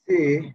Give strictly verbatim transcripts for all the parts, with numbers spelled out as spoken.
थे,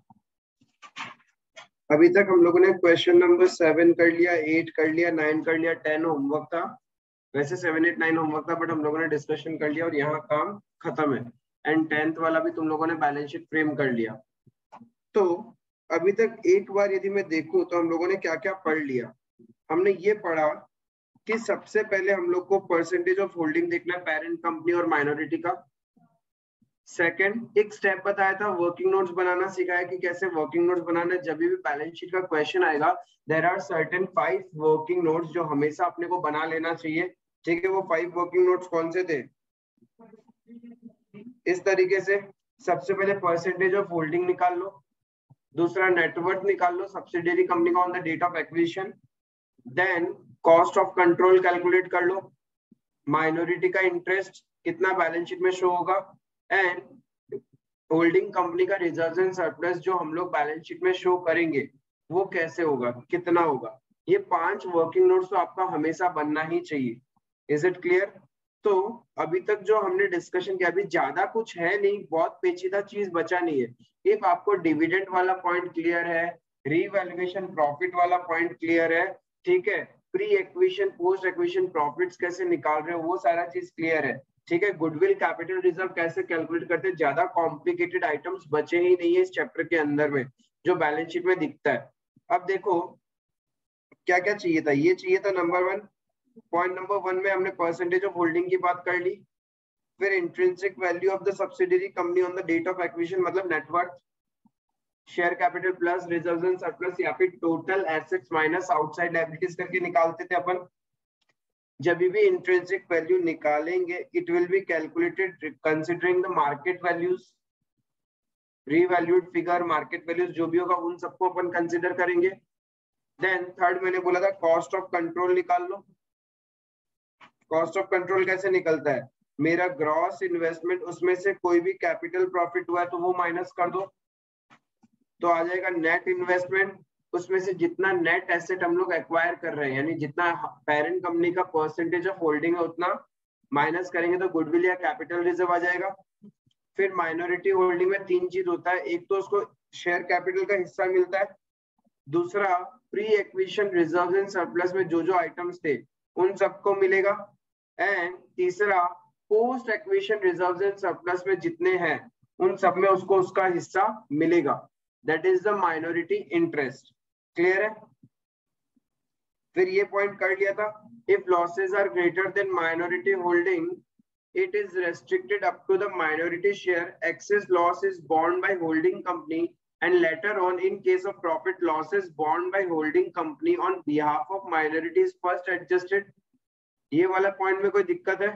अभी तक हम लोगों ने क्वेश्चन नंबर सेवन कर लिया, एट कर लिया, नाइन कर लिया, टेन होमवर्क था। वैसे सेवन एट नाइन होमवर्क था, बट हम लोगों ने डिस्कशन कर लिया और यहाँ काम खत्म है। एंड टेंथ वाला भी तुम लोगों ने बैलेंस शीट फ्रेम कर लिया। तो अभी तक एक बार यदि मैं देखूं तो हम लोगों ने क्या क्या पढ़ लिया। हमने ये पढ़ा कि सबसे पहले हम लोग को परसेंटेज ऑफ होल्डिंग देखना है पेरेंट कंपनी और माइनॉरिटी का। सेकंड, एक स्टेप बताया था, वर्किंग नोट्स बनाना सिखाया कि कैसे वर्किंग नोट्स बनाना है। जब भी बैलेंस शीट का क्वेश्चन आएगा, there are certain five working notes जो हमेशा अपने को बना लेना चाहिए। ठीक है, वो फाइव वर्किंग नोट्स कौन से थे? इस तरीके से, सबसे पहले परसेंटेज ऑफ होल्डिंग निकाल लो, दूसरा नेटवर्थ निकाल लो सब्सिडियरी कंपनी का on the date of acquisition, then cost of control calculate कर लो, माइनॉरिटी का इंटरेस्ट कितना बैलेंस शीट में शो होगा, एंड होल्डिंग कंपनी का रिजर्व्स एंड सरप्लस जो हम लोग बैलेंस शीट में शो करेंगे वो कैसे होगा, कितना होगा। ये पांच वर्किंग नोट्स तो आपका हमेशा बनना ही चाहिए। Is it clear? तो अभी तक जो हमने डिस्कशन किया, अभी ज्यादा कुछ है नहीं, बहुत पेचीदा चीज बचा नहीं है। इफ आपको डिविडेंड वाला पॉइंट क्लियर है, रीवैल्यूएशन प्रॉफिट वाला पॉइंट क्लियर है, ठीक है, pre acquisition post acquisition profits कैसे निकाल रहे हो वो सारा चीज क्लियर है, ठीक है, गुडविल कैपिटल रिजर्व कैसे कैलकुलेट करते हैं, ज्यादा कॉम्प्लिकेटेड आइटम्स बचे ही नहीं है इस चैप्टर के अंदर में जो बैलेंस शीट में दिखता है। अब देखो क्या क्या चाहिए था। ये चाहिए था number one, point number one में हमने परसेंटेज ऑफ होल्डिंग की बात कर ली, फिर intrinsic value of the subsidiary company on the date of acquisition मतलब net worth, share capital plus reserves and surplus, या फिर total assets minus outside liabilities करके निकालते थे अपन। जब भी इंट्रिंसिक वैल्यू निकालेंगे it will be calculated considering the market values, revalued figure, market values जो भी होगा उन सबको अपन कंसीडर करेंगे। देन थर्ड मैंने बोला था कॉस्ट ऑफ कंट्रोल निकाल लो। कॉस्ट ऑफ कंट्रोल कैसे निकलता है? मेरा ग्रॉस इन्वेस्टमेंट, उसमें से कोई भी कैपिटल प्रॉफिट हुआ है तो वो माइनस कर दो, तो आ जाएगा नेट इन्वेस्टमेंट। उसमें से जितना नेट एसेट हम लोग एक्वायर कर रहे हैं, यानी जितना पेरेंट कंपनी का परसेंटेज ऑफ होल्डिंग है उतना माइनस करेंगे तो गुडविल या कैपिटल रिजर्व आ जाएगा। फिर माइनॉरिटी होल्डिंग में तीन चीज होता है, एक तो उसको शेयर कैपिटल का हिस्सा मिलता है, दूसरा pre acquisition reserve and surplus में जो जो आइटम्स थे उन सबको मिलेगा, एंड तीसरा post acquisition reserve and surplus में जितने हैं उन सब में उसको उसका हिस्सा मिलेगा। That is the minority interest. Clear है? फिर ये पॉइंट कर लिया था, if losses are greater than minority holding it is restricted up to the minority share, excess loss is borne by holding company, and later on in case of profit losses borne by holding company on behalf of minority is first adjusted। ये वाला point में कोई दिक्कत है?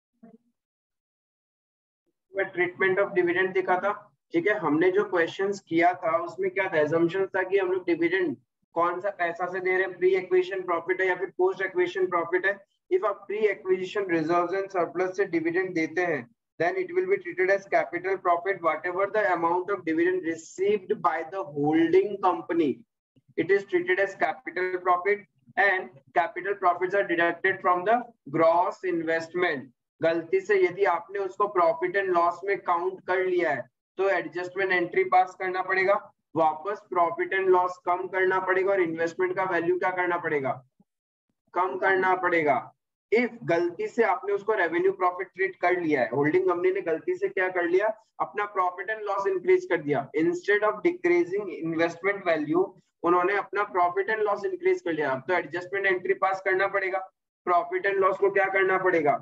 Treatment of dividend दिखा था, ठीक है। हमने जो क्वेश्चंस किया था उसमें क्या था, assumptions था कि हम लोग डिविडेंड कौन सा पैसा से दे रहे हैं, प्री एक्विजिशन प्रॉफिट है या फिर पोस्ट एक्विजिशन प्रॉफिट है। इफ आप pre acquisition reserves and surplus से डिविडेंड देते हैं then it will be treated as capital profit, whatever the amount of dividend received by the holding company, it is treated as capital profit, and capital profits are deducted from the gross investment। गलती से यदि आपने उसको profit and loss में count कर लिया है तो एडजस्टमेंट एंट्री पास करना पड़ेगा, वापस प्रॉफिट एंड लॉस कम करना पड़ेगा और इन्वेस्टमेंट का वैल्यू क्या करना पड़ेगा, कम करना पड़ेगा। इफ गलती से आपने उसको रेवेन्यू प्रॉफिट ट्रीट कर लिया है, होल्डिंग कंपनी ने गलती से क्या कर लिया, अपना प्रॉफिट एंड लॉस इंक्रीज कर दिया, instead of decreasing investment value उन्होंने अपना प्रॉफिट एंड लॉस इंक्रीज कर लिया, अब तो एडजस्टमेंट एंट्री पास करना पड़ेगा, प्रॉफिट एंड लॉस को क्या करना पड़ेगा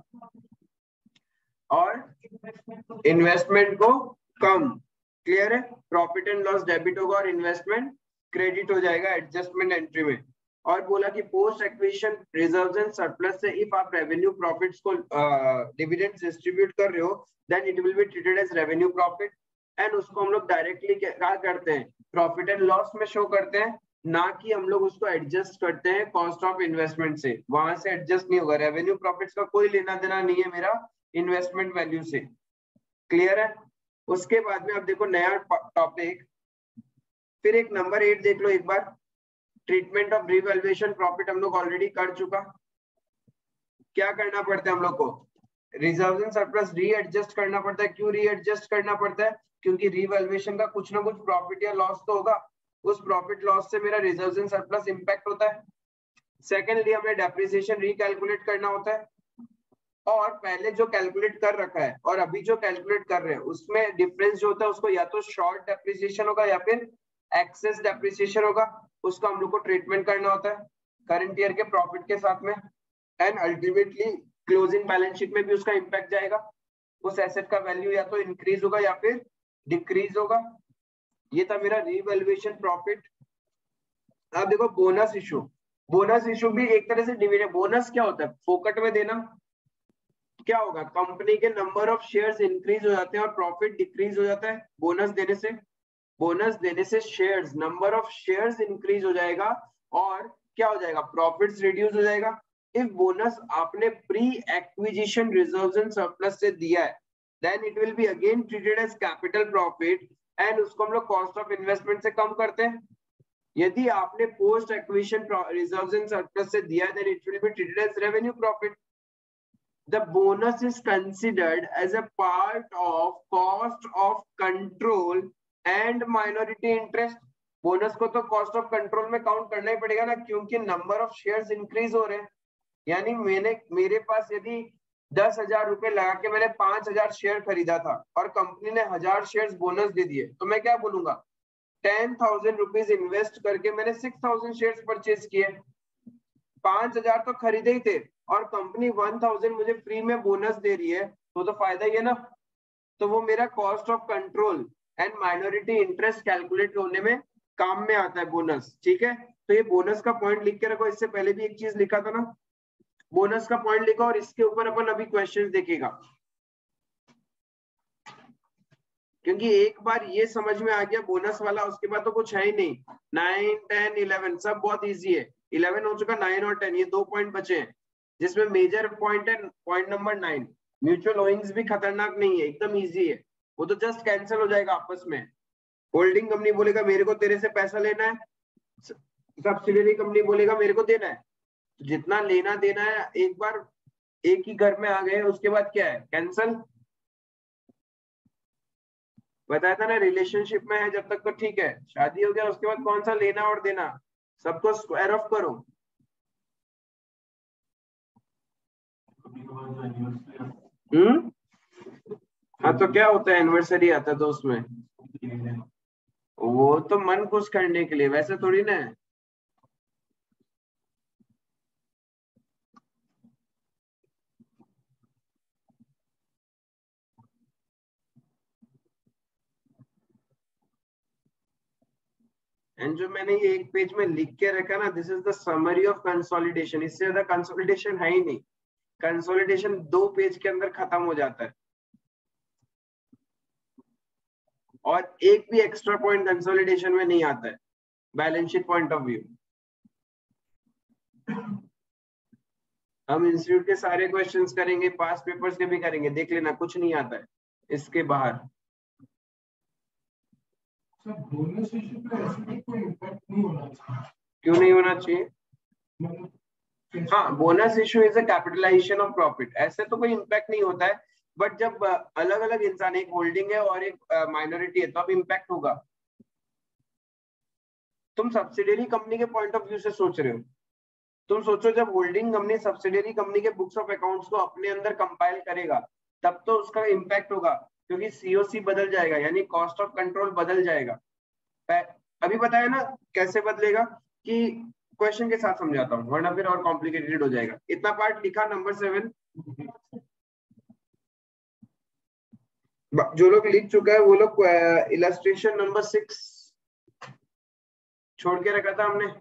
और इन्वेस्टमेंट को कम। क्लियर है? प्रॉफिट एंड लॉस डेबिट होगा और इन्वेस्टमेंट क्रेडिट हो जाएगा एडजस्टमेंट एंट्री में। और बोला कि post acquisition reserves and surplus से इफ आप रेवेन्यू प्रॉफिट्स को डिविडेंड्स डिस्ट्रीब्यूट कर रहे हो then it will be treated as revenue profit, and उसको हम लोग डायरेक्टली क्या करते हैं, प्रॉफिट एंड लॉस में शो करते हैं, ना कि हम लोग उसको एडजस्ट करते हैं कॉस्ट ऑफ इन्वेस्टमेंट से, वहां से एडजस्ट नहीं होगा। रेवेन्यू प्रॉफिट्स का कोई लेना देना नहीं है मेरा इन्वेस्टमेंट वैल्यू से। क्लियर है? उसके बाद में अब देखो नया टॉपिक, फिर एक नंबर एट देख लो एक बार, ट्रीटमेंट ऑफ रिवैल्यूएशन प्रॉफिट हम लोग ऑलरेडी कर चुका। क्या करना पड़ता है हम लोग को, रिजर्व एंड सरप्लस रीएडजस्ट करना पड़ता है। क्यों रीएडजस्ट करना पड़ता है? क्योंकि रीवैल्यूएशन का कुछ ना कुछ प्रॉफिट या लॉस तो होगा, उस प्रॉफिट लॉस से मेरा रिजर्व एंड सरप्लस इंपैक्ट होता है। सेकेंडली हमें डेप्रिसिएशन रिकैलकुलेट करना होता है, और पहले जो कैलकुलेट कर रखा है और अभी जो कैलकुलेट कर रहे हैं उसमें डिफरेंस जो होता है उसको या तो शॉर्ट डेप्रिसिएशन होगा या फिर एक्सेस डेप्रिसिएशन होगा, उसको हम लोग को ट्रीटमेंट करना होता है करंट ईयर के प्रॉफिट के साथ में, and ultimately closing balance sheet में भी उसका इंपैक्ट जाएगा। उस एसेट का वैल्यू या तो इंक्रीज होगा या फिर डिक्रीज होगा। ये था मेरा रीवैल्यूएशन प्रॉफिट। अब देखो बोनस इशू, बोनस इशू भी एक तरह से डिविडेंड। बोनस क्या होता है? फोकट में देना। क्या होगा? कंपनी के नंबर ऑफ शेयर्स इंक्रीज हो जाते हैं और प्रॉफिट डिक्रीज हो जाता है बोनस देने से। बोनस देने से shares, number of shares increase हो जाएगा और क्या हो जाएगा? प्रॉफिट्स रिड्यूस हो जाएगा। इफ बोनस आपने pre acquisition reserves and surplus से दिया है, then it will be again treated as capital profit, and उसको हम लोग कॉस्ट ऑफ इन्वेस्टमेंट से कम करते हैं। यदि आपने post acquisition reserves and surplus से दिया है, then it will be treated as revenue profit. The bonus is considered as a part of cost of control and minority interest. Bonus को तो कॉस्ट ऑफ कंट्रोल में count करना ही पड़ेगा ना, क्योंकि नंबर ऑफ शेयर्स इंक्रीज हो रहे हैं। यानी मैंने मेरे पास यदि दस हजार रुपए लगा के मैंने पांच हजार शेयर खरीदा था और कंपनी ने हजार शेयर्स बोनस दे दिए, तो मैं क्या बोलूंगा? टेन थाउजेंड रुपीज इन्वेस्ट करके मैंने सिक्स थाउजेंड शेयर्स परचेज किए, पांच हजार तो खरीदे ही थे और कंपनी वन थाउजेंड मुझे फ्री में बोनस दे रही है, तो तो फायदा ही है ना। तो वो मेरा cost of control and minority interest calculate होने में काम में आता है बोनस। ठीक है, तो ये बोनस का पॉइंट लिख के रखो। इससे पहले भी एक चीज लिखा था ना, बोनस का पॉइंट लिखो और इसके ऊपर अपन अभी क्वेश्चंस देखेगा, क्योंकि एक बार ये समझ में आ गया बोनस वाला, उसके बाद तो कुछ है ही नहीं। नाइन टेन इलेवन सब बहुत इजी है। इलेवन हो चुका, नाइन और टेन ये दो पॉइंट बचे हैं, जिसमें मेजर पॉइंट है point number nine. Mutual owings भी खतरनाक नहीं है, एकदम इजी है, वो तो जस्ट कैंसिल हो जाएगा आपस में। होल्डिंग कंपनी बोलेगा मेरे को तेरे से पैसा लेना है, सब्सिडियरी कंपनी बोलेगा मेरे को देना है। तो जितना लेना देना है एक बार एक ही घर में आ गए, उसके बाद क्या है? कैंसल। बताया था ना, रिलेशनशिप में है जब तक तो ठीक है, शादी हो गया उसके बाद कौन सा लेना और देना, सबको स्क्वायर ऑफ करो। हम्म हाँ, तो क्या होता है? एनिवर्सरी आता है तो उसमें वो तो मन खुश करने के लिए, वैसे थोड़ी ना है। एंड जो मैंने ये एक पेज में लिख के रखा ना, this is the summary of consolidation. इससे ज्यादा कंसोलिडेशन है ही नहीं। कंसोलिडेशन दो पेज के अंदर खत्म हो जाता है, और एक भी एक्स्ट्रा पॉइंट कंसोलिडेशन में नहीं आता है balance sheet point of view. हम इंस्टीट्यूट के सारे क्वेश्चंस करेंगे, पास पेपर्स के भी करेंगे, देख लेना कुछ नहीं आता है इसके बाहर। बोनस इशू पे ऐसे कोई इम्पैक्ट नहीं होना चाहिए। क्यों नहीं होना चाहिए? हाँ, bonus issue is a capitalisation of profit, ऐसे तो कोई इम्पैक्ट नहीं होता है। बट जब अलग अलग इंसान, एक होल्डिंग है और एक माइनॉरिटी है, तो अब इम्पैक्ट होगा। तुम सब्सिडियरी कंपनी के पॉइंट ऑफ व्यू से सोच रहे हो। तुम सोचो जब होल्डिंग कंपनी सब्सिडियरी कंपनी के बुक्स ऑफ अकाउंट्स को अपने अंदर कंपाइल करेगा, तब तो उसका इम्पैक्ट होगा, क्योंकि सीओसी बदल जाएगा, यानी कॉस्ट ऑफ कंट्रोल बदल जाएगा। अभी बताया ना कैसे बदलेगा, कि क्वेश्चन के साथ समझाता हूँ, वरना फिर और कॉम्प्लिकेटेड हो जाएगा। इतना पार्ट लिखा नंबर सेवन। जो लोग लिख चुका है वो लोग इलस्ट्रेशन नंबर सिक्स छोड़ के रखा था हमने।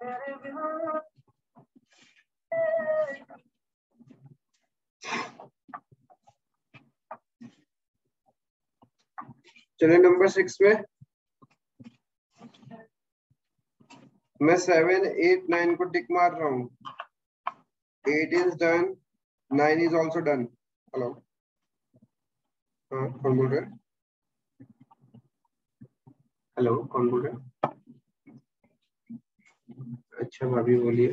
चलिए नंबर सिक्स में मैं सेवन एट नाइन को टिक मार रहा हूँ. Eight is done, nine is also done. Hello, हाँ कौन बोल रहे हैं? हेलो कौन बोल रहे हैं? अच्छा भाभी बोलिए.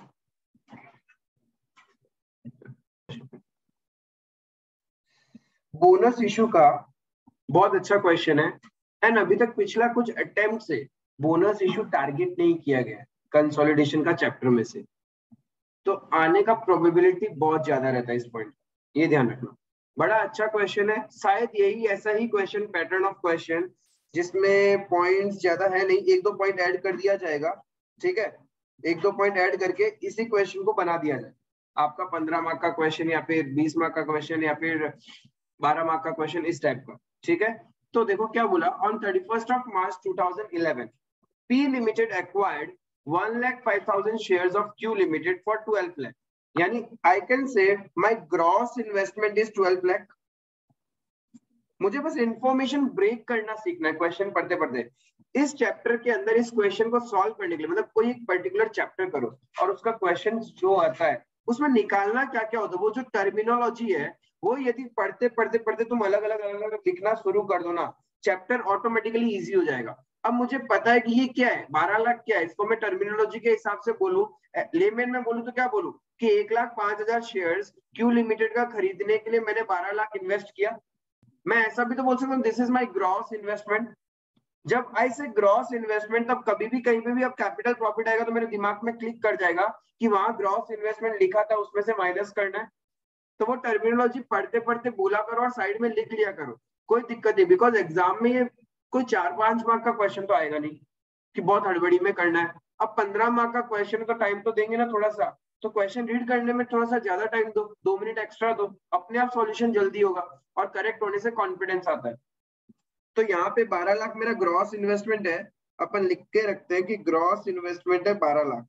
बोनस इशू का बहुत अच्छा क्वेश्चन है एंड अभी तक पिछला कुछ अटेम्प्ट से बोनस इशू टारगेट नहीं किया गया कंसोलिडेशन का चैप्टर में से, तो आने का प्रोबेबिलिटी बहुत ज्यादा रहता है इस पॉइंट, ये ध्यान रखना. बड़ा अच्छा क्वेश्चन है, शायद यही ऐसा ही क्वेश्चन, पैटर्न ऑफ क्वेश्चन जिसमें पॉइंट्स ज्यादा है नहीं, एक दो पॉइंट ऐड कर दिया जाएगा. ठीक है, एक दो पॉइंट ऐड करके इसी क्वेश्चन को बना दिया जाए. आपका पंद्रह मार्क का क्वेश्चन या फिर बीस मार्क का क्वेश्चन या फिर बारह मार्क का क्वेश्चन इस टाइप का. ठीक है, तो देखो क्या बोला. On thirty first of March two thousand eleven P Limited acquired one lakh five thousand shares of Q Limited for twelve lakh. यानी I can say my gross investment is twelve lakh. मुझे बस information break करना सीखना है question पढ़ते पढ़ते. इस chapter के अंदर इस क्वेश्चन को सॉल्व करने के लिए, मतलब कोई एक पर्टिकुलर चैप्टर करो और उसका क्वेश्चन जो आता है उसमें निकालना क्या क्या होता है, वो जो टर्मिनोलॉजी है वो यदि पढ़ते पढ़ते पढ़ते तुम अलग अलग अलग अलग लिखना शुरू कर दो ना, चैप्टर ऑटोमेटिकली इजी हो जाएगा. अब मुझे पता है कि ये क्या है, बारह लाख क्या है, इसको मैं टर्मिनोलॉजी के हिसाब से बोलूं, लेमैन में बोलूं तो क्या बोलूं कि एक लाख पांच हजार शेयर्स क्यू लिमिटेड का खरीदने के लिए मैंने बारह लाख इन्वेस्ट किया. मैं ऐसा भी तो बोल सकता हूँ this is my gross investment. जब आई से ग्रॉस इन्वेस्टमेंट, तब कभी भी कहीं पे भी अब कैपिटल प्रॉफिट आएगा तो मेरे दिमाग में क्लिक कर जाएगा कि वहां ग्रॉस इन्वेस्टमेंट लिखा था, उसमें से माइनस करना है. तो वो टर्मिनोलॉजी पढ़ते पढ़ते बोला करो और साइड में लिख लिया करो, कोई दिक्कत नहीं. बिकॉज एग्जाम में ये कोई चार पांच मार्क का क्वेश्चन तो आएगा नहीं कि बहुत हड़बड़ी में करना है. अब पंद्रह मार्क का क्वेश्चन तो टाइम तो देंगे ना थोड़ा सा, तो क्वेश्चन रीड करने में थोड़ा सा ज्यादा टाइम दो, दो मिनट एक्स्ट्रा दो, अपने आप सॉल्यूशन जल्दी होगा और करेक्ट होने से कॉन्फिडेंस आता है. तो यहाँ पे बारह लाख मेरा ग्रॉस इन्वेस्टमेंट है, अपन लिख के रखते हैं कि ग्रॉस इन्वेस्टमेंट है बारह लाख.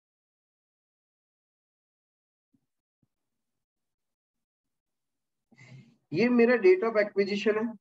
ये मेरा डेट ऑफ एक्विजिशन है.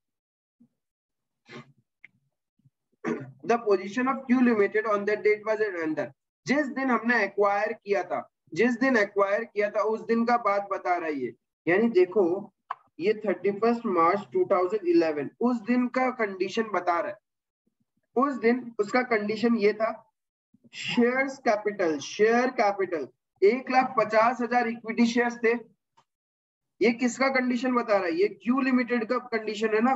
The position of Q Limited on that date was under. जिस दिन हमने एक्वायर किया था, जिस दिन एक्वायर किया था उस दिन का बात बता रही है. यानी देखो ये thirty first March two thousand eleven उस दिन का कंडीशन बता रहा है. उस दिन उसका कंडीशन ये था, शेयर्स कैपिटल, शेयर कैपिटल एक लाख पचास हजार इक्विटी शेयर्स थे. ये किसका कंडीशन बता रहा है, ये क्यू लिमिटेड का कंडीशन है ना.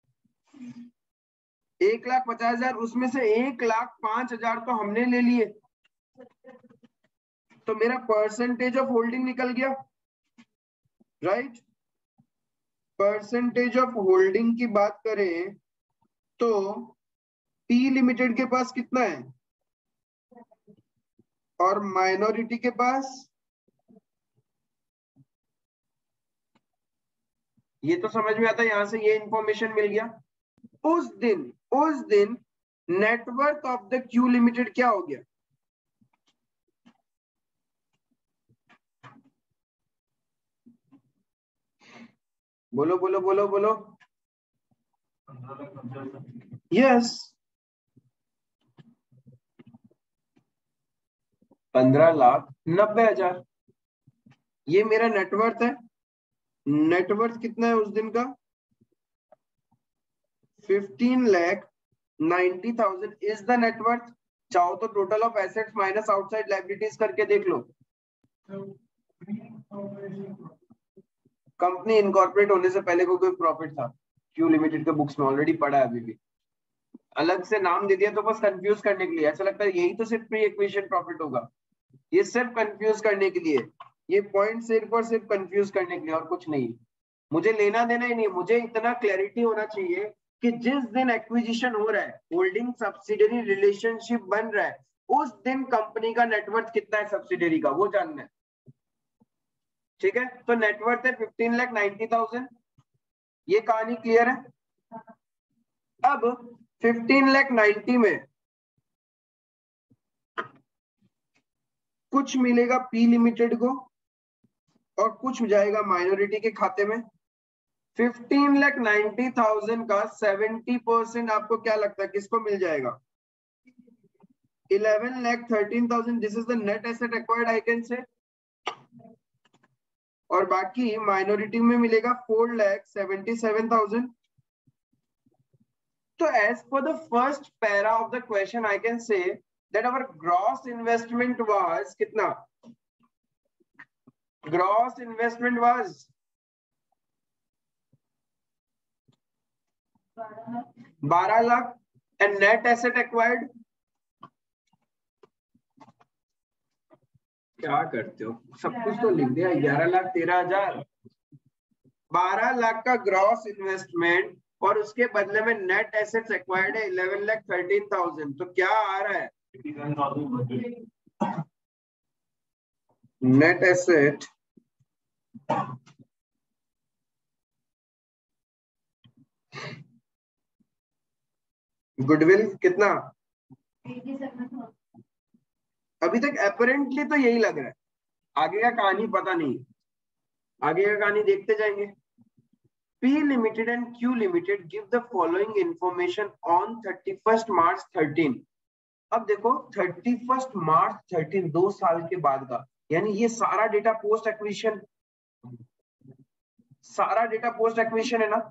एक लाख पचास हजार, उसमें से एक लाख पांच हजार तो हमने ले लिए, तो मेरा परसेंटेज ऑफ होल्डिंग निकल गया. राइट, परसेंटेज ऑफ होल्डिंग की बात करें तो पी लिमिटेड के पास कितना है और माइनॉरिटी के पास, ये तो समझ में आता है. यहां से ये इंफॉर्मेशन मिल गया. उस दिन उस दिन net worth of the Q limited क्या हो गया, बोलो बोलो बोलो बोलो. यस, पंद्रह लाख नब्बे हजार. ये मेरा नेटवर्थ है. नेटवर्थ कितना है उस दिन का, fifteen lakh ninety thousand is the net worth. चाहो तो total of assets minus outside liabilities करके देख लो. कंपनी इनकॉर्पोरेट होने से पहले को कोई प्रॉफिट था क्यू लिमिटेड के बुक्स में, ऑलरेडी पड़ा है. अभी भी अलग से नाम दे दिया तो बस कंफ्यूज करने के लिए. ऐसा लगता है यही तो सिर्फ प्री एक्विजिशन प्रॉफिट होगा. ये सिर्फ कंफ्यूज करने के लिए, ये पॉइंट सिर्फ और सिर्फ कंफ्यूज करने के लिए और कुछ नहीं. मुझे लेना देना ही नहीं, मुझे इतना क्लैरिटी होना चाहिए कि जिस दिन एक्विजिशन हो रहा है, होल्डिंग सब्सिडियरी रिलेशनशिप बन रहा है, उस दिन कंपनी का नेटवर्थ कितना है सब्सिडियरी का, वो जानना है. ठीक है, तो नेटवर्थ है फिफ्टीन लाख नाइन्टी थाउजेंड. ये कहानी क्लियर है. अब फिफ्टीन लाख नाइन्टी में कुछ मिलेगा पी लिमिटेड को और कुछ जाएगा माइनॉरिटी के खाते में। फिफ्टीन लाख नाइन्टी थाउजेंड का सेवेंटी परसेंट आपको क्या लगता है किसको मिल जाएगा? Eleven lakh thirteen thousand. This is the net asset acquired I can say. और बाकी माइनॉरिटी में मिलेगा four lakh seventy seven thousand. तो as per the first para of the question I can say that our gross investment was कितना? Gross investment was बारह lakh and net asset acquired क्या करते हो? सब कुछ तो लिख दिया। ग्यारह लाख तेरह हजार। बारह लाख का ग्रॉस इन्वेस्टमेंट और उसके बदले में नेट एसेट्स एक्वायर्ड है इलेवन लाख थर्टीन थाउजेंड। तो क्या आ रहा है? नेट एसेट गुडविल कितना? अभी तक अपेरेंटली तो यही लग रहा है, आगे का कहानी पता नहीं। आगे का कहानी देखते जाएंगे। P Limited and Q Limited give the following information on thirty-first March thirteen। अब देखो thirty-first March thirteen दो साल के बाद का, यानी ये सारा डेटा पोस्ट एक्विजिशन, सारा डेटा पोस्ट एक्विजिशन है ना।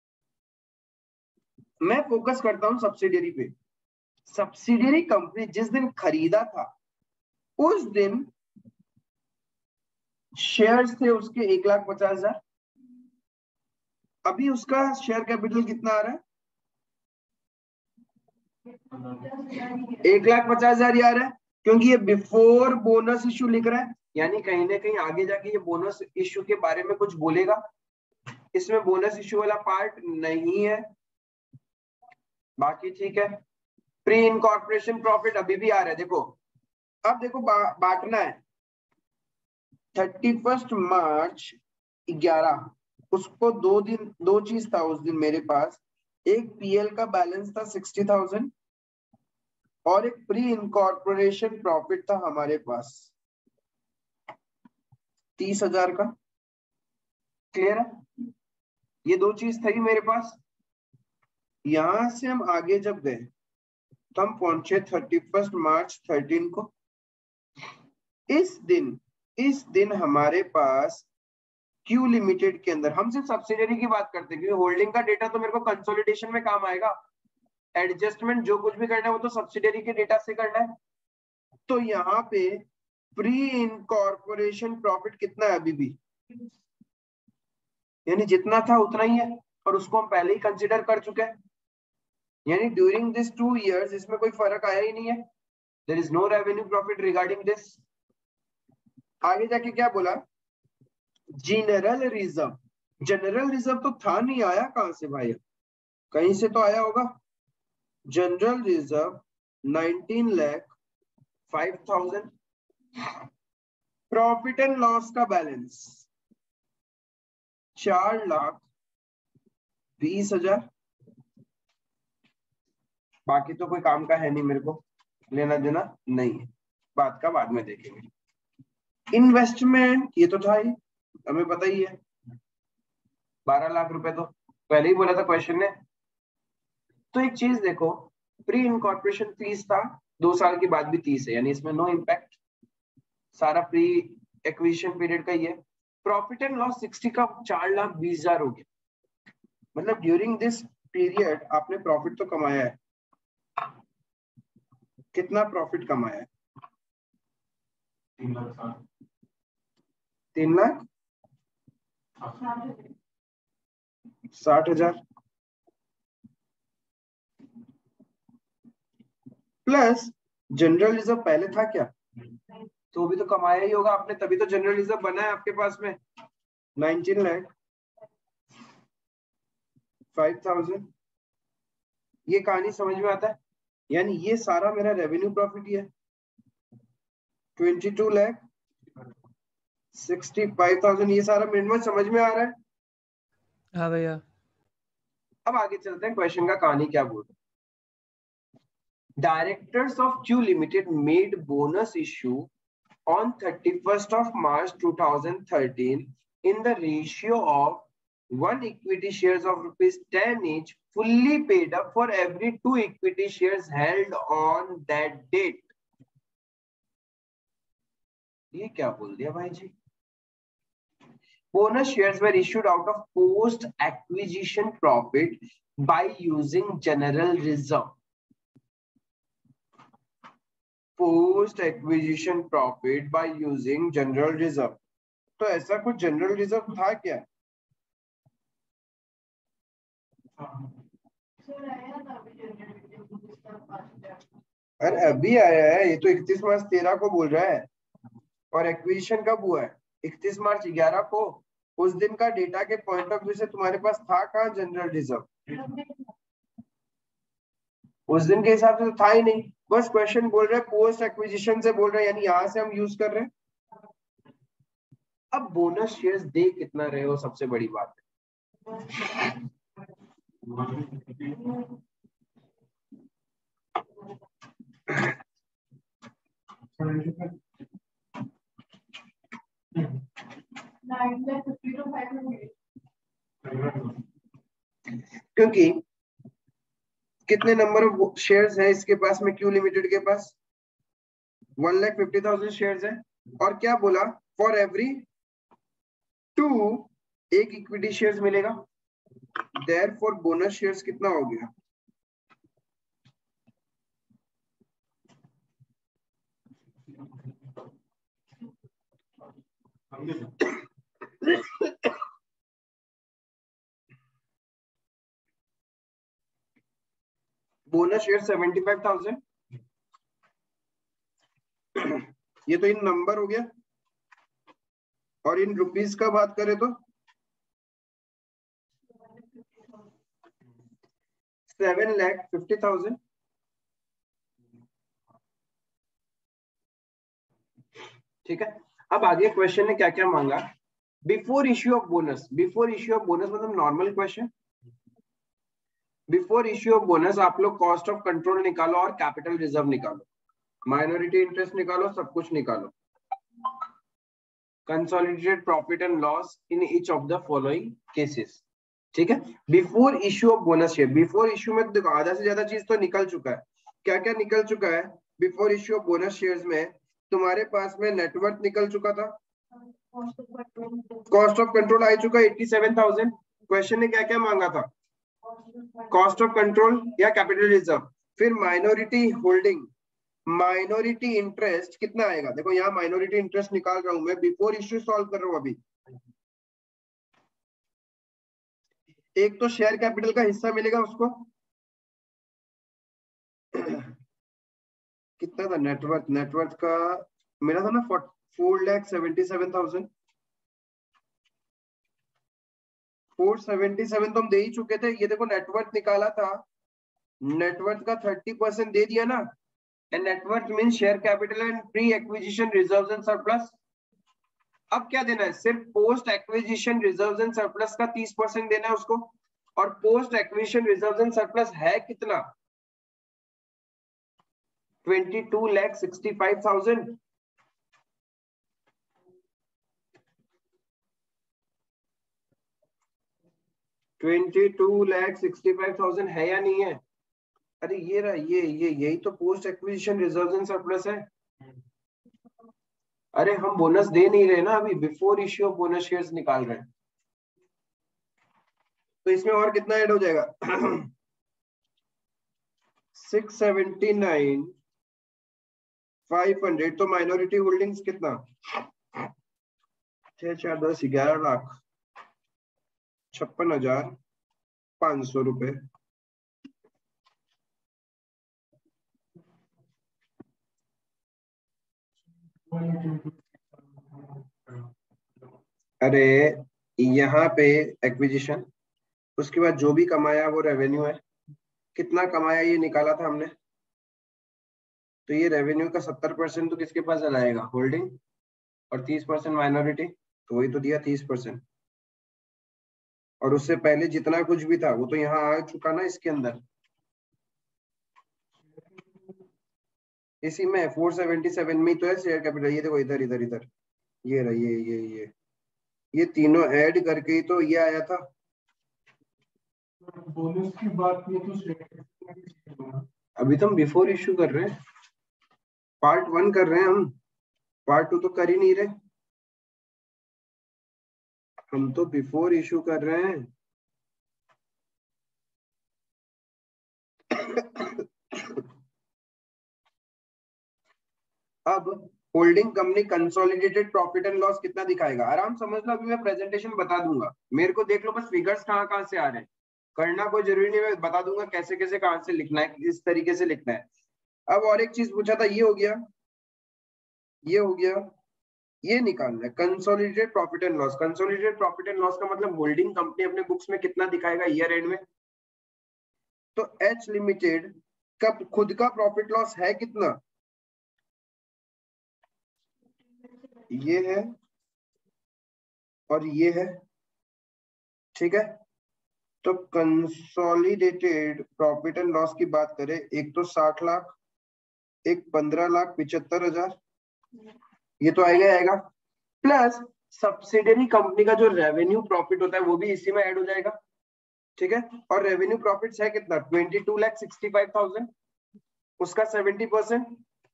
मैं फोकस करता हूं सब्सिडियरी पे। सब्सिडियरी कंपनी जिस दिन खरीदा था उस दिन शेयर्स थे उसके एक लाख पचास हजार। अभी उसका शेयर कैपिटल कितना आ रहा है? एक लाख पचास हजार आ रहा है, क्योंकि ये बिफोर बोनस इश्यू लिख रहा है, यानी कहीं ना कहीं आगे जाके ये बोनस इश्यू के बारे में कुछ बोलेगा। इसमें बोनस इश्यू वाला पार्ट नहीं है, बाकी ठीक है। प्री इनकॉर्पोरेशन प्रॉफिट अभी भी आ रहा है। देखो अब देखो बा, बांटना है। थर्टी फर्स्ट मार्च ग्यारह, उसको दो दिन दो चीज था उस दिन मेरे पास। एक पीएल का बैलेंस था सिक्सटी थाउजेंड और एक प्री इनकॉर्पोरेशन प्रॉफिट था हमारे पास तीस हजार का। क्लियर है? ये दो चीज थी मेरे पास। यहां से हम आगे जब गए तो हम पहुंचे थर्टी फर्स्ट मार्च थर्टीन को। इस दिन इस दिन हमारे पास क्यू लिमिटेड के अंदर, हम सिर्फ सब्सिडियरी की बात करते हैं क्योंकि होल्डिंग का डेटा तो मेरे को कंसोलिडेशन में काम आएगा। एडजस्टमेंट जो कुछ भी करना है वो तो सब्सिडियरी के डेटा से करना है। तो यहाँ पे प्री इनकॉर्पोरेशन प्रॉफिट कितना है? अभी भी यानी जितना था उतना ही है, और उसको हम पहले ही कंसिडर कर चुके हैं। यानी ड्यूरिंग दिस टू इयर्स इसमें कोई फर्क आया ही नहीं है। There is no revenue profit regarding this. आगे जाके क्या बोला? General reserve. जनरल रिजर्व तो था नहीं, आया कहां से भाई? कहीं से तो आया होगा। General reserve nineteen lakh five thousand. Profit and loss का बैलेंस चार लाख बीस हजार। बाकी तो कोई काम का है नहीं, मेरे को लेना देना नहीं है, बात का बाद में देखेंगे। इन्वेस्टमेंट ये तो था ही, हमें पता ही है, बारह लाख रुपए तो पहले ही बोला था क्वेश्चन ने। तो एक चीज देखो, प्री इनकॉर्पोरेशन तीस था, दो साल के बाद भी तीस है, यानी इसमें नो इम्पैक्ट, सारा प्री एक्विजिशन पीरियड का ही है। प्रॉफिट एंड लॉस सिक्सटी का चार लाख बीस हजार हो गया, मतलब ड्यूरिंग दिस पीरियड आपने प्रॉफिट तो कमाया है। कितना प्रॉफिट कमाया है? तीन लाख साठ हजार प्लस जनरल रिजर्व पहले था क्या? तो भी तो कमाया ही होगा आपने, तभी तो जनरल रिजर्व बना है आपके पास में नाइनटीन लाख फाइव थाउजेंड। ये कहानी समझ में आता है? यानी ये सारा मेरा रेवेन्यू प्रॉफिट ही है, twenty two lakh sixty five thousand. ये सारा मिनमम समझ में आ रहा है? हाँ भैया। अब आगे चलते हैं, क्वेश्चन का कहानी क्या बोल रहा है। Directors of Q Limited made bonus issue on thirty-first of March two thousand thirteen in the ratio of one equity shares of rupees ten each, fully paid up for every two equity shares held on that date. ये क्या बोल दिया भाई जी? Bonus shares were issued out of post acquisition profit by using general reserve. Post acquisition profit by using general reserve. तो ऐसा कुछ general reserve था क्या? अरे अभी आया है, ये तो इकतीस मार्च तेरह को बोल रहा है, और एक्विजिशन कब हुआ है? इकतीस मार्च ग्यारह को। उस दिन का डेटा के पॉइंट ऑफ व्यू से तुम्हारे पास था कहाँ जनरल रिजर्व? उस दिन के हिसाब से तो था ही नहीं। बस क्वेश्चन बोल रहे हैं पोस्ट एक्विजिशन से बोल रहे हैं, यानी यहां से हम यूज कर रहे हैं। अब बोनस शेयर्स दे कितना रहे हो, सबसे बड़ी बात है। क्योंकि कितने नंबर ऑफ शेयर्स है इसके पास में, क्यू लिमिटेड के पास one lakh fifty thousand shares है, और क्या बोला? फॉर एवरी टू एक इक्विटी शेयर्स मिलेगा, देयरफॉर बोनस शेयर्स कितना हो गया? Bonus share seventy five thousand, ये तो इन नंबर हो गया, और इन रुपीस का बात करें तो सेवन लैख फिफ्टी थाउजेंड। ठीक है, अब आगे क्वेश्चन ने क्या क्या मांगा? Before issue of bonus, before issue of bonus मतलब normal question. Before issue of bonus आप लोग कॉस्ट ऑफ कंट्रोल निकालो और कैपिटल रिजर्व निकालो, माइनॉरिटी इंटरेस्ट निकालो, सब कुछ निकालो, consolidated profit and loss in each of the following cases. ठीक है, before issue of bonus share, before issue में देखो आधा से ज्यादा चीज तो निकल चुका है। क्या क्या निकल चुका है before issue of bonus shares में? तुम्हारे पास में नेटवर्थ निकल चुका था, कॉस्ट ऑफ कंट्रोल आ चुका है एट्टी सेवन थाउजेंड। क्वेश्चन ने क्या क्या मांगा था? कॉस्ट ऑफ कंट्रोल या कैपिटल रिजर्व। फिर माइनॉरिटी होल्डिंग, माइनॉरिटी इंटरेस्ट कितना आएगा? देखो यहाँ माइनॉरिटी इंटरेस्ट निकाल रहा हूं मैं, बिफोर इश्यू सॉल्व कर रहा हूं अभी। एक तो शेयर कैपिटल का हिस्सा मिलेगा उसको, कितना था नेटवर्थ? नेटवर्थ का मेरा था ना four lakh seventy seven thousand, four seventy seven तो हम दे ही चुके थे। ये देखो नेटवर्थ निकाला था, नेटवर्थ का थर्टी परसेंट दे दिया ना, and net worth mean share capital and pre acquisition reserves and surplus. अब क्या देना है? सिर्फ post acquisition reserves and surplus का तीस परसेंट देना है उसको, और post acquisition reserves and surplus है कितना? Twenty two lakh sixty five thousand. Twenty two lakh sixty five thousand है या नहीं है? अरे ये रहा, ये ये यही तो post acquisition reserves and surplus है। अरे हम बोनस दे नहीं रहे ना अभी, before issue of bonus shares निकाल रहे हैं। तो इसमें और कितना ऐड हो जाएगा? Six seventy nine five hundred. तो माइनॉरिटी होल्डिंग्स कितना? छह चार दस ग्यारह लाख छप्पन हजार पांच सौ रुपए। अरे यहाँ पे एक्विजिशन, उसके बाद जो भी कमाया वो रेवेन्यू है। कितना कमाया ये निकाला था हमने, तो ये रेवेन्यू का सत्तर परसेंट तो किसके पास जाएगा? होल्डिंग, और तीस परसेंट माइनॉरिटी, तो वही तो दिया तीस परसेंट। और उससे पहले जितना कुछ भी था वो तो यहाँ आ चुका ना इसके अंदर। इसी में फोर सेवेंटी सेवन में तो है शेयर कैपिटल। ये देखो इधर इधर इधर ये रहा, ये ये ये ये तीनों ऐड करके ही तो ये आया था। बोनस की बात की तो अभी तो हम बिफोर इशू कर रहे हैं, पार्ट वन कर रहे हैं हम, पार्ट टू तो कर ही नहीं रहे, हम तो बिफोर इशू कर रहे हैं। अब holding company consolidated profit and loss कितना दिखाएगा, आराम समझ लो, अभी मैं प्रेजेंटेशन बता दूंगा, मेरे को देख लो बस फिगर्स कहाँ कहाँ से आ रहे हैं, करना कोई जरूरी नहीं, मैं बता दूंगा कैसे कैसे कहाँ से लिखना है, किस तरीके से लिखना है। अब और एक चीज पूछा था, ये हो गया, ये हो गया, ये निकालना है consolidated profit and loss. Consolidated profit and loss का मतलब होल्डिंग कंपनी अपने बुक्स में कितना दिखाएगा ईयर एंड में। तो एच लिमिटेड का खुद का प्रॉफिट लॉस है कितना, ये है और ये है, ठीक है। तो कंसोलिडेटेड प्रॉफिट एंड लॉस की बात करें, एक तो साठ लाख, एक पंद्रह लाख पिछहत्तर हजार, ये तो आएगा आएगा, प्लस सब्सिडियरी कंपनी का जो रेवेन्यू प्रॉफिट होता है वो भी इसी में ऐड हो जाएगा, ठीक है। और रेवेन्यू प्रॉफिट है कितना, twenty two lakh sixty five thousand, उसका seventy percent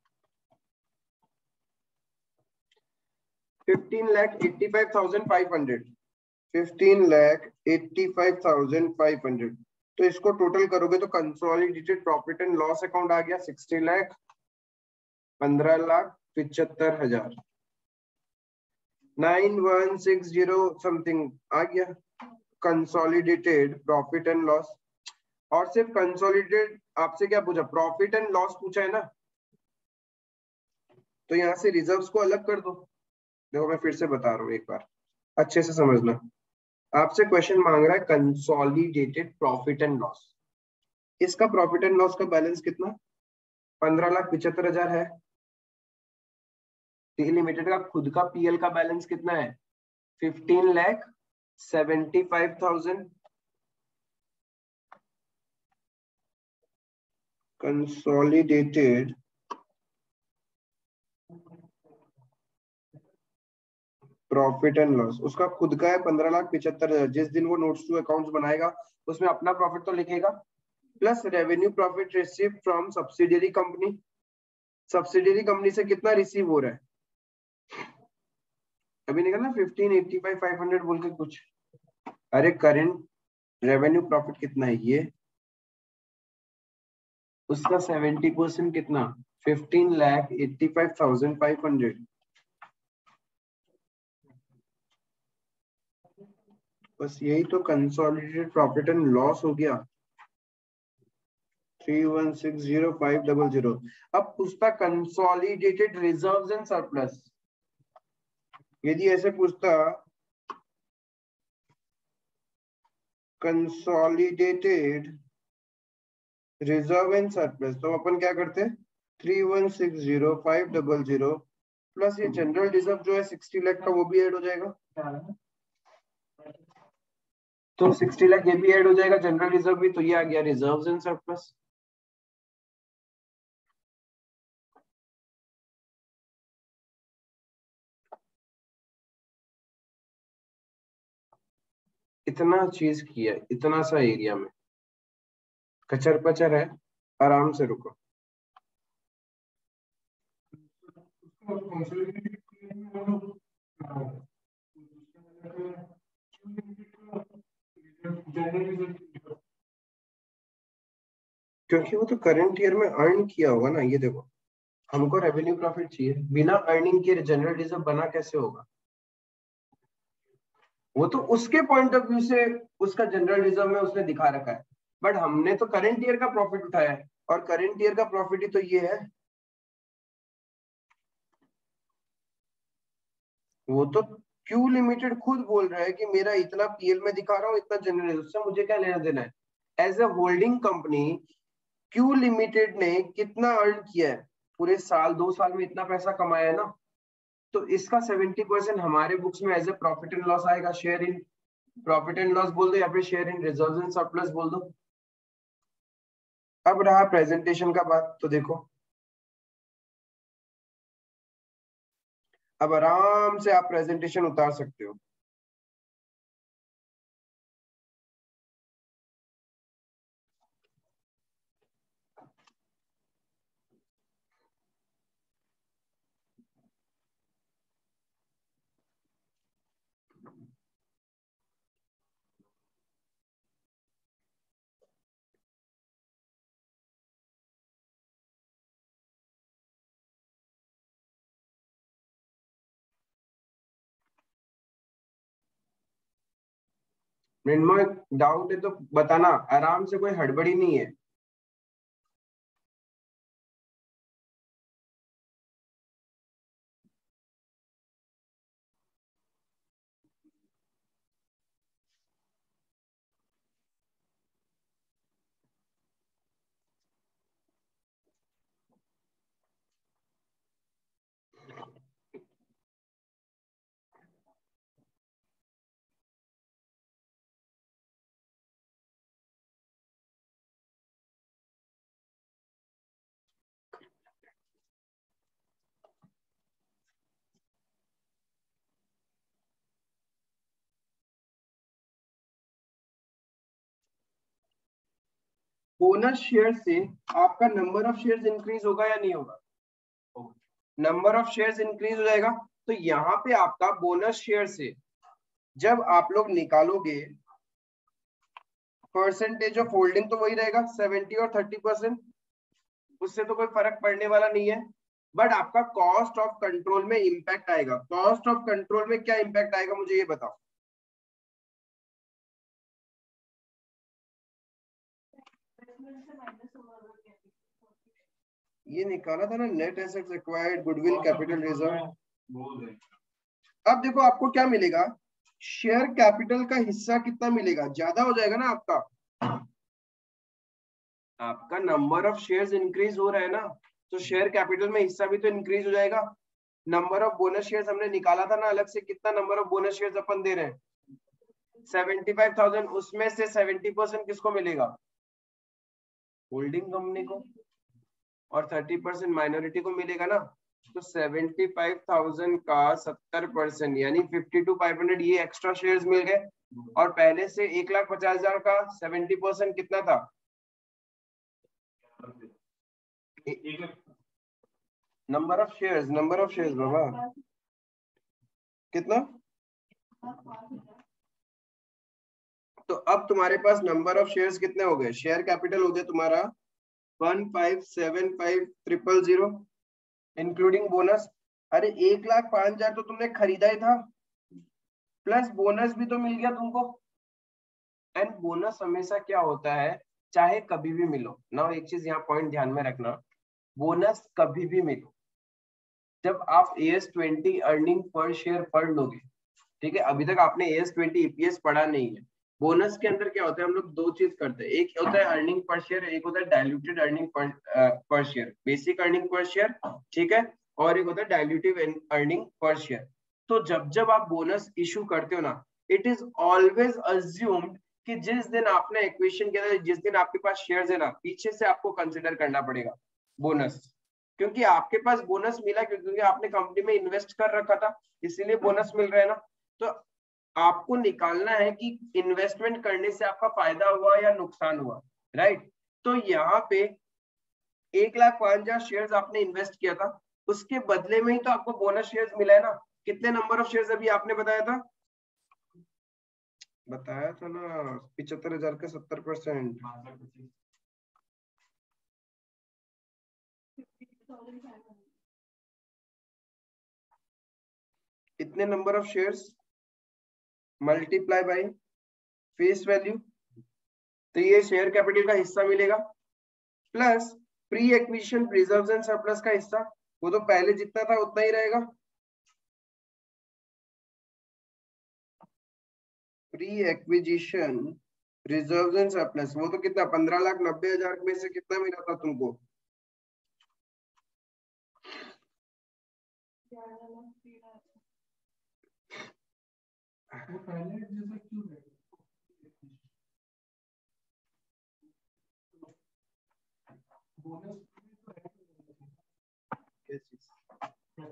fifteen lakh eighty five thousand five hundred, fifteen lakh eighty five thousand five hundred. तो इसको टोटल करोगे तो consolidated profit and loss account आ गया सिक्सटी लैख पंद्रह लाख पिछहत्तर हजार, nine one six zero something आ गया कंसोलिडेटेड प्रॉफिट एंड लॉस। और सिर्फ कंसोलिडेटेड आपसे क्या पूछा, प्रॉफिट एंड लॉस पूछा है ना, तो यहाँ से रिजर्व्स को अलग कर दो। देखो मैं फिर से बता रहा हूँ एक बार, अच्छे से समझना, आपसे क्वेश्चन मांग रहा है कंसोलिडेटेड प्रॉफिट एंड लॉस, इसका प्रॉफिट एंड लॉस का बैलेंस कितना, पंद्रह लाख पिछहत्तर हजार है। टी लिमिटेड का खुद का पीएल का बैलेंस कितना है, fifteen lakh seventy five thousand. Consolidated profit and loss उसका खुद का है पंद्रह लाख पिछहत्तर हजार, जिस दिन वो नोट्स टू अकाउंट्स बनाएगा उसमें अपना प्रॉफिट तो लिखेगा, plus revenue profit receive from subsidiary company, subsidiary company से कितना रिसीव हो रहा है, अभी निकला fifteen eighty five five hundred बोल के कुछ, अरे करेंट रेवेन्यू प्रॉफिट कितना है ये, उसका सेवेंटी परसेंट कितना, fifteen lakh eighty five thousand five hundred. बस यही तो कंसोलिडेटेड प्रॉफिट एंड लॉस हो गया, three one six zero five double zero. अब पूछता कंसोलिडेटेड रिजर्व्स एंड सरप्लस, यदि ऐसे पूछता कंसोलिडेटेड रिजर्व एंड सरप्लस, तो अपन क्या करते, three one six zero five double zero plus ये जनरल रिजर्व जो है सिक्सटी लाख का वो भी ऐड हो जाएगा, तो सिक्सटी लाख ये भी ऐड हो जाएगा, जनरल रिजर्व भी, तो ये आ गया रिजर्व्स एंड सरप्लस। इतना चीज किया, इतना सा एरिया में कचर पचर है, आराम से रुको। क्योंकि वो तो करंट ईयर में अर्न किया होगा ना, ये देखो हमको रेवेन्यू प्रॉफिट चाहिए, बिना अर्निंग के जनरल रिजर्व बना कैसे होगा, वो तो उसके पॉइंट ऑफ व्यू से उसका जनरल रिजर्व में उसने दिखा रखा है, बट हमने तो करंट ईयर का प्रॉफिट उठाया है, और करंट ईयर का प्रॉफिट ही तो ये है, वो तो क्यू लिमिटेड खुद बोल रहा है कि मेरा इतना पीएल में दिखा रहा हूँ, इतना जनरल रिजर्व, उससे मुझे क्या लेना देना है। As a holding company Q limited ने कितना अर्न किया है, पूरे साल दो साल में इतना पैसा कमाया है ना, तो इसका सेवेंटी परसेंट हमारे बुक्स में as a profit and loss आएगा, share in profit and loss बोल दो या फिर share in reserves and surplus बोल दो। अब रहा प्रेजेंटेशन का बात, तो देखो अब आराम से आप प्रेजेंटेशन उतार सकते हो। मृण्मय डाउट है तो बताना, आराम से, कोई हड़बड़ी नहीं है। बोनस शेयर से आपका नंबर ऑफ शेयर्स इंक्रीज होगा या नहीं होगा? नंबर ऑफ शेयर्स इंक्रीज हो जाएगा। तो यहाँ पे आपका बोनस शेयर से जब आप लोग निकालोगे परसेंटेज ऑफ होल्डिंग तो वही रहेगा सेवेंटी और थर्टी परसेंट, उससे तो कोई फर्क पड़ने वाला नहीं है। बट आपका कॉस्ट ऑफ कंट्रोल में इंपैक्ट आएगा। कॉस्ट ऑफ कंट्रोल में क्या इंपैक्ट आएगा मुझे ये बताओ। ये निकाला था ना, net assets acquired, goodwill, capital reserve. अब देखो आपको क्या मिलेगा, शेयर कैपिटल का हिस्सा कितना मिलेगा, ज्यादा हो जाएगा ना आपका। आपका नंबर ऑफ शेयर्स इंक्रीज हो रहा है ना, तो शेयर कैपिटल में हिस्सा भी तो इंक्रीज हो जाएगा। नंबर ऑफ बोनस शेयर्स हमने निकाला था ना अलग से, कितना नंबर ऑफ बोनस शेयर्स अपन दे रहे हैं, सेवेंटी फाइव थाउजेंड। उसमें से सेवेंटी परसेंट किसको मिलेगा, होल्डिंग कंपनी को, और थर्टी परसेंट माइनॉरिटी को मिलेगा ना। तो सेवेंटी फाइव थाउजेंड का सत्तर परसेंट यानी फिफ्टी टू फाइव हंड्रेड ये एक्स्ट्रा शेयर्स मिल गए। और पहले से एक लाख पचास हजार का सेवेंटी परसेंट कितना था, number of shares, number of shares बाबा कितना। तो अब तुम्हारे पास नंबर ऑफ शेयर्स कितने हो गए, शेयर कैपिटल हो गया तुम्हारा one five seven five triple zero including bonus. अरे एक लाख पांच हजार तो तुमने खरीदा ही था, प्लस बोनस भी तो मिल गया तुमको। एंड बोनस हमेशा क्या होता है, चाहे कभी भी मिलो ना, एक चीज यहाँ पॉइंट ध्यान में रखना, बोनस कभी भी मिलो जब आप A S twenty earning per share पढ़ लोगे। ठीक है, अभी तक आपने ए एस ट्वेंटी ईपीएस पढ़ा नहीं है। बोनस के अंदर क्या होता है, हम लोग दो चीज करते हैं, एक होता है अर्निंग पर शेयर, एक होता है diluted earning per per share, basic earning per share, ठीक है, और एक होता है डाइल्यूटिव अर्निंग पर शेयर। तो जब जब आप बोनस इशू करते हो ना, इट इज ऑलवेज अज्यूम्ड कि जिस दिन आपने एक्विजिशन किया था, जिस दिन आपके पास शेयर्स है ना, पीछे से आपको कंसिडर करना पड़ेगा बोनस, क्योंकि आपके पास बोनस मिला क्योंकि आपने कंपनी में इन्वेस्ट कर रखा था, इसीलिए बोनस मिल रहा है ना। तो आपको निकालना है कि इन्वेस्टमेंट करने से आपका फायदा हुआ या नुकसान हुआ, राइट। तो यहाँ पे एक लाख पांच हजार शेयर आपने इन्वेस्ट किया था, उसके बदले में ही तो आपको बोनस शेयर्स मिला है ना। कितने नंबर ऑफ शेयर्स अभी आपने बताया था, बताया था ना पिछहत्तर हजार का सत्तर परसेंट, इतने number of shares multiply by face value, तो ये शेयर कैपिटल का हिस्सा मिलेगा, plus pre acquisition reserves and surplus का हिस्सा, वो तो पहले जितना था उतना ही रहेगा। Pre acquisition reserves and surplus वो तो कितना, पंद्रह लाख नब्बे हजार में से कितना मिला था तुमको,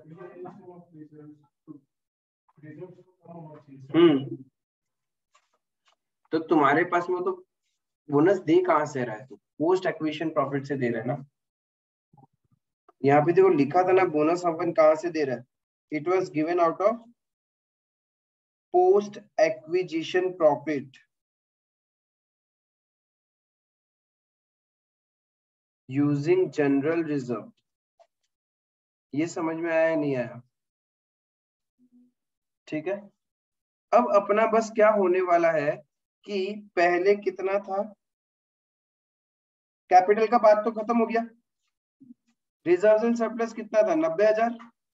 हम्म तो तुम्हारे पास में तो बोनस दे कहां से रहा है? तो पोस्ट एक्विजिशन प्रॉफिट से दे रहा है ना। यहाँ पे देखो लिखा था ना, बोनस अपन कहां से दे रहा है? It was given out of post acquisition profit using general reserve. ये समझ में आया नहीं आया? ठीक है, अब अपना बस क्या होने वाला है कि पहले कितना था, कैपिटल का बात तो खत्म हो गया। रिजर्व्स एंड सरप्लस कितना था? नब्बे हजार।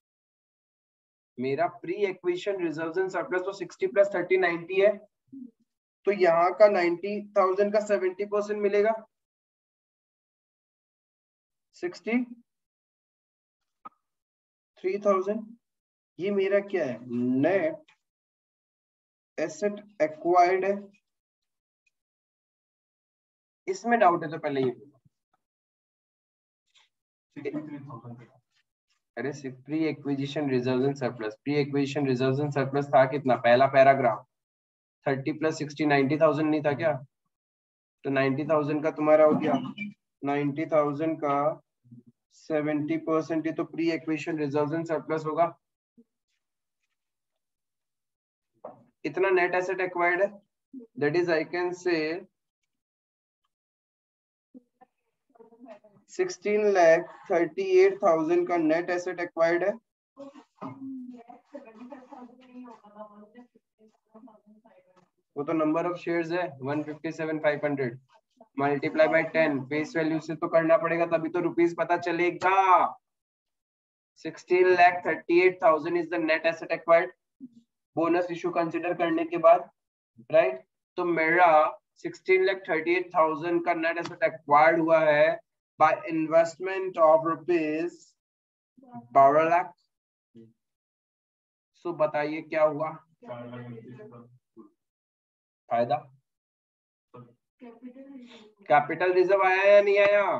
मेरा pre acquisition reserves and surplus तो सिक्सटी प्लस थर्टी नाइनटी है, तो यहाँ का नाइनटी थाउजेंड का सेवेंटी परसेंट मिलेगा, सिक्सटी थ्री थाउजेंड। ये मेरा क्या है? नेट एसेट एक्वायर्ड है। इसमें डाउट है तो पहले ये अरे pre acquisition reserves and surplus, pre acquisition reserves and surplus था कितना? पहला paragraph thirty plus sixty ninety thousand नहीं था क्या? तो नाइनटी थाउजेंड का तुम्हारा हो गया, नाइनटी थाउजेंड का सेवेंटी परसेंट ही तो pre acquisition reserves and surplus होगा। इतना नेट एसेट एक्वायर्ड है, that is I can say sixteen lakh thirty eight thousand का नेट एसेट एक्वायर्ड है। वो तो नंबर ऑफ शेयर्स है one fifty seven five hundred multiply by ten, face value से तो करना पड़ेगा तभी तो रुपीस पता चलेगा। Sixteen lakh thirty eight thousand is the net asset acquired bonus issue consider करने के बाद, राइट? तो मेरा sixteen lakh thirty eight thousand का नेट एसेट एक्वायर्ड हुआ है बाय इन्वेस्टमेंट ऑफ रुपीज बारह लाख। सो बताइए क्या हुआ फायदा? कैपिटल रिजर्व आया या नहीं आया?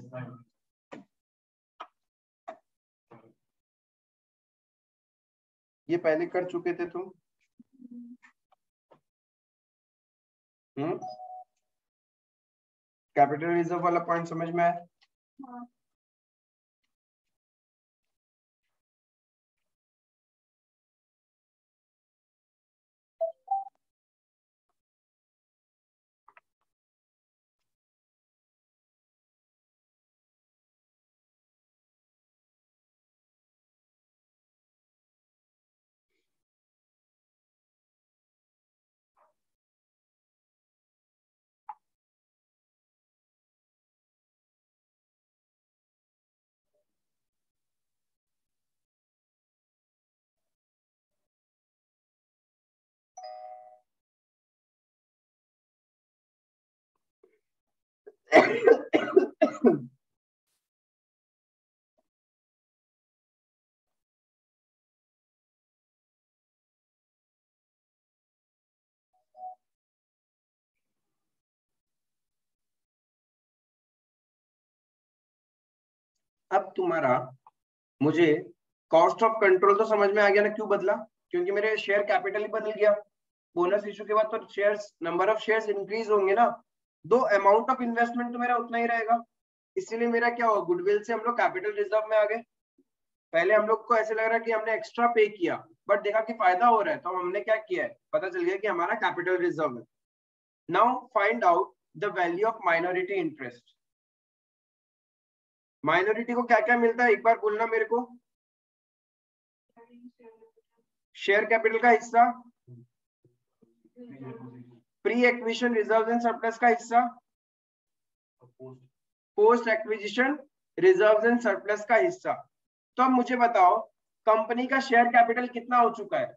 ये पहले कर चुके थे तुम। हम्म कैपिटल रिजर्व वाला पॉइंट समझ में आया? अब तुम्हारा मुझे कॉस्ट ऑफ कंट्रोल तो समझ में आ गया ना, क्यों बदला? क्योंकि मेरे शेयर कैपिटल ही बदल गया। बोनस इशू के बाद तो shares, number of shares increase होंगे ना, दो अमाउंट ऑफ इन्वेस्टमेंट तो मेरा उतना ही रहेगा। इसीलिए मेरा क्या हुआ, गुडविल से हम लोग कैपिटल रिजर्व में आ गए। पहले हम लोग को ऐसे लग रहा है कि हमने एक्स्ट्रा पे किया, बट देखा कि फायदा हो रहा है, तो हमने क्या किया है, पता चल गया कि हमारा कैपिटल रिजर्व है। Now find out the value of minority interest. Minority को क्या क्या मिलता है एक बार बोलना मेरे को। शेयर कैपिटल का हिस्सा, pre acquisition reserves and surplus का हिस्सा, post acquisition reserves and surplus का हिस्सा। तो अब मुझे बताओ कंपनी का शेयर कैपिटल कितना हो चुका है?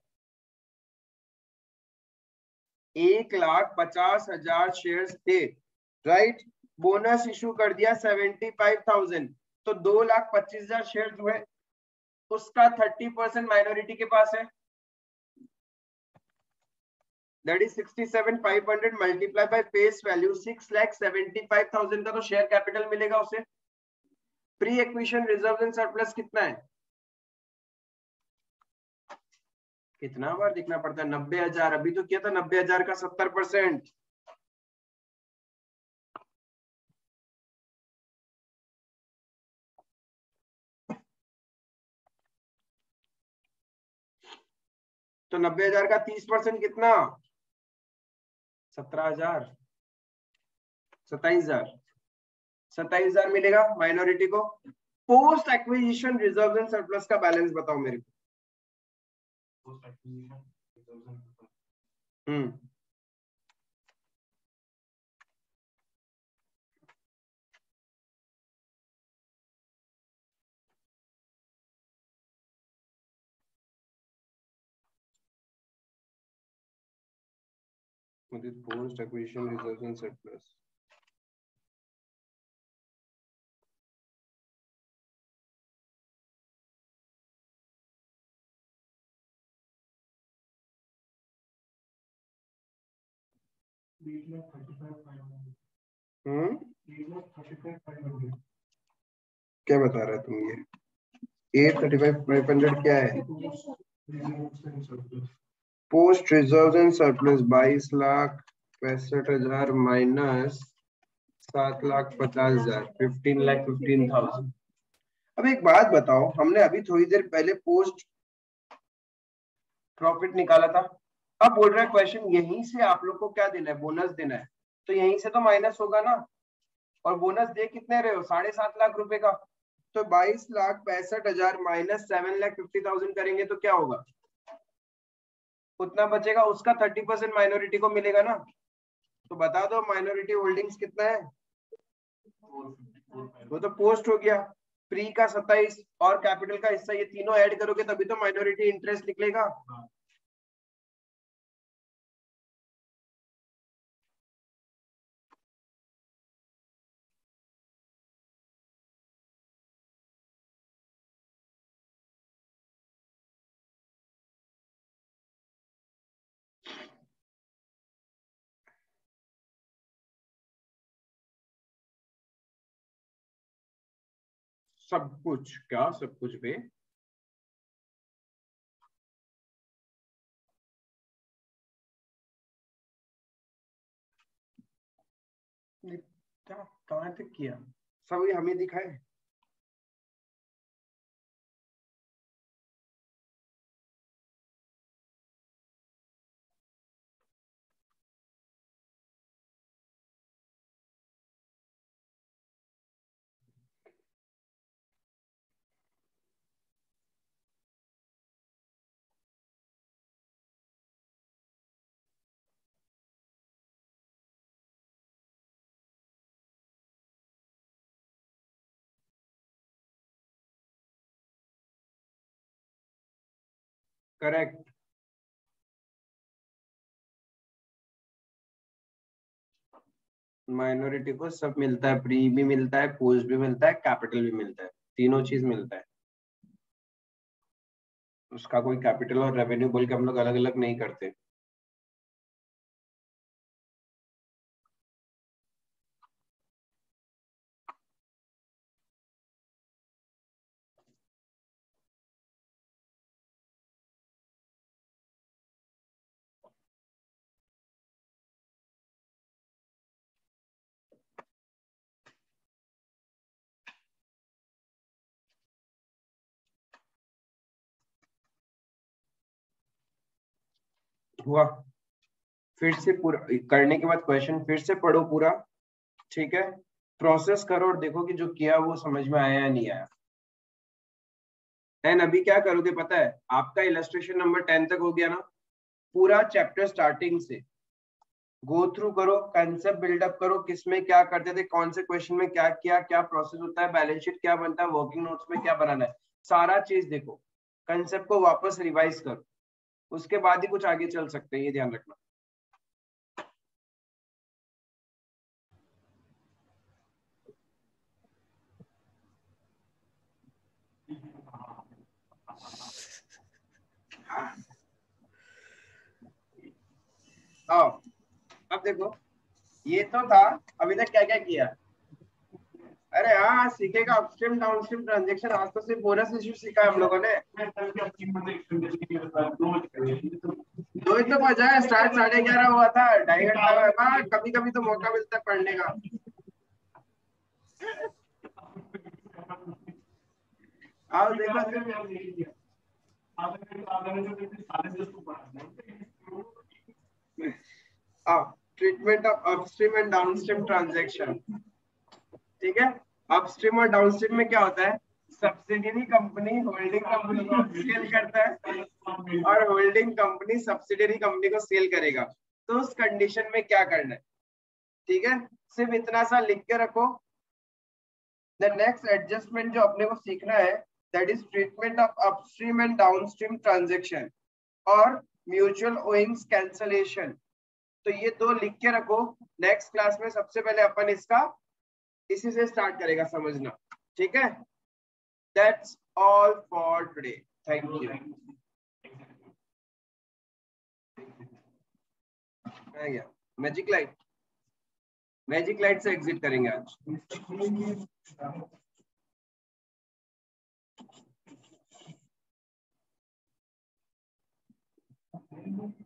एक लाख पचास हजार शेयर थे, राइट? बोनस इशू कर दिया सेवेंटी फाइव थाउजेंड, तो दो लाख पच्चीस हजार शेयर हुए, उसका थर्टी परसेंट माइनॉरिटी के पास है, that is sixty seven five hundred multiply by face value, six lakh seventy five thousand का तो शेयर कैपिटल मिलेगा उसे। Pre acquisition reserve and surplus कितना है? कितना बार दिखना पड़ता है? नब्बे हजार अभी तो किया था, नब्बे हजार का सत्तर परसेंट। तो नब्बे हजार का तीस परसेंट कितना? सत्रह हजार, सत्ताईस हजार, सत्ताईस हजार मिलेगा माइनॉरिटी को। Post acquisition reserve and surplus का बैलेंस बताओ मेरे को। हम्म post acquisition reserve and surplus. हम्म क्या बता रहे तुम? ये eight thirty five five hundred क्या है? पोस्ट रिजर्व एंड सरप्लस बाईस लाख पैंसठ हजार माइनस सात लाख पचास हजार, फिफ्टीन लाख फिफ्टीन थाउजेंड। अब एक बात बताओ, हमने अभी थोड़ी देर पहले पोस्ट प्रॉफिट निकाला था। अब बोल रहा है क्वेश्चन यहीं से आप लोग को क्या देना है? बोनस देना है। तो यहीं से तो माइनस होगा ना। और बोनस दे कितने रहे हो? साढ़े सात लाख रुपए का। तो बाईस लाख पैंसठ हजार minus seven lakh fifty thousand करेंगे तो क्या होगा? उतना बचेगा, उसका थर्टी परसेंट माइनॉरिटी को मिलेगा ना। तो बता दो माइनॉरिटी होल्डिंग्स कितना है? वो तो पोस्ट हो गया। प्री का सत्ताईस और कैपिटल का हिस्सा, ये तीनों ऐड करोगे तभी तो माइनॉरिटी इंटरेस्ट निकलेगा। सब कुछ क्या? सब कुछ पे क्या? कहाँ तक किया? सब ये हमें दिखाए। करेक्ट। माइनॉरिटी को सब मिलता है, प्री भी मिलता है, पोस्ट भी मिलता है, कैपिटल भी मिलता है, तीनों चीज मिलता है। उसका कोई कैपिटल और रेवेन्यू बोल के हम लोग अलग अलग नहीं करते। हुआ? फिर से पूरा करने के बाद क्वेश्चन फिर से पढ़ो पूरा, ठीक है? प्रोसेस करो और देखो कि जो किया वो समझ में आया या नहीं आया। एंड अभी क्या करोगे पता है? आपका इलस्ट्रेशन नंबर टेन तक हो गया ना। पूरा चैप्टर स्टार्टिंग से गो थ्रू करो, कंसेप्ट बिल्डअप करो, किसमें क्या करते थे, कौन से क्वेश्चन में क्या किया, क्या प्रोसेस होता है, बैलेंस शीट क्या बनता है, वर्किंग नोट्स में क्या बनाना है, सारा चीज देखो। कंसेप्ट को वापस रिवाइज करो, उसके बाद ही कुछ आगे चल सकते हैं, ये ध्यान रखना। आओ अब देखो, ये तो था। अभी तक क्या क्या किया? अरे हाँ सीखेगा अपस्ट्रीम डाउनस्ट्रीम ट्रांजेक्शन। आज तो सिर्फ बोनस इश्यू सीखा है हम लोगों ने। दो ही तो बजा है, स्टार्ट साढ़े ग्यारह हुआ था, ढाई घंटा हुआ। कभी कभी तो मौका मिलता है पढ़ने का। आओ देखो treatment of upstream and downstream transaction. ठीक है, अपस्ट्रीम और डाउनस्ट्रीम में क्या होता है, सब्सिडियरी कंपनी होल्डिंग कंपनी को सेल करता है और होल्डिंग कंपनी सब्सिडियरी कंपनी को सेल करेगा। तो उस कंडीशन में क्या करना है, ठीक है, सिर्फ इतना सा लिख के रखो। द नेक्स्ट एडजस्टमेंट जो अपने को सीखना है that is treatment of upstream and downstream transaction और म्यूचुअल ओइंग्स कैंसलेशन। तो ये दो लिख के रखो। नेक्स्ट क्लास में सबसे पहले अपन इसका इसी से स्टार्ट करेगा समझना, ठीक है। That's all for today, thank you. आ गया मैजिक लाइट, मैजिक लाइट से एग्जिट करेंगे आज।